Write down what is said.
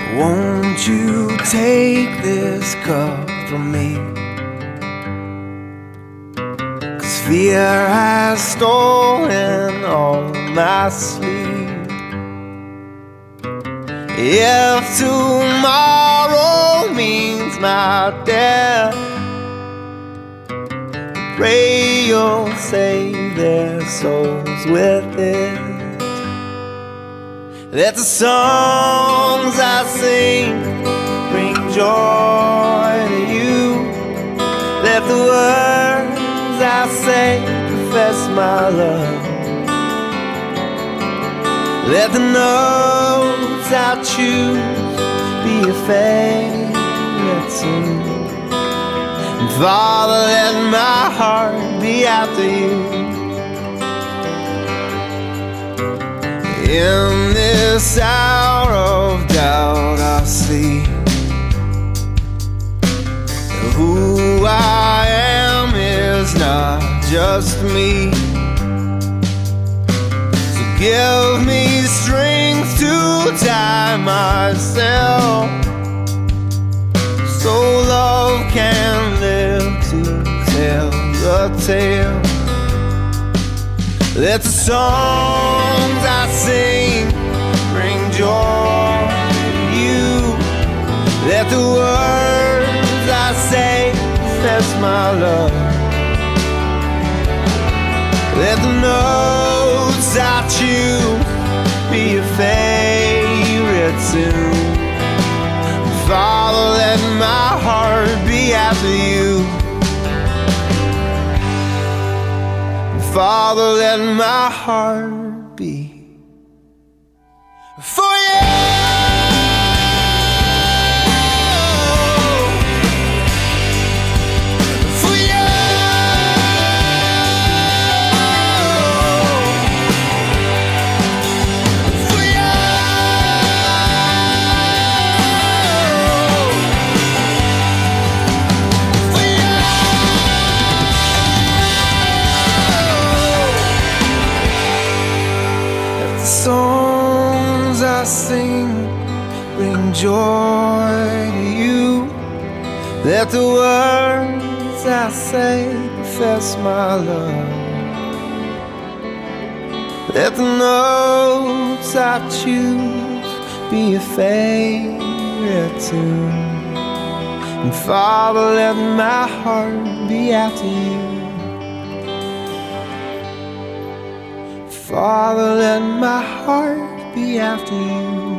Won't you take this cup from me? 'Cause fear has stolen all my sleep. If tomorrow means my death, pray you'll save their souls with it. Let the songs I sing bring joy to you. Let the words I say confess my love. Let the notes I choose be your favorite tune. And Father, let my heart be after you. In this hour of doubt I see who I am is not just me. So give me strength to tie myself, so love can live to tell the tale. Let the songs I sing bring joy to you. Let the words I say confess my love. Let the notes I choose be your favorite tune. Father, let my heart be after you. Father, let my heart be for you. Songs I sing bring joy to you. Let the words I say confess my love. Let the notes I choose be your favorite tune. And Father, let my heart be after you. Father, let my heart be after you.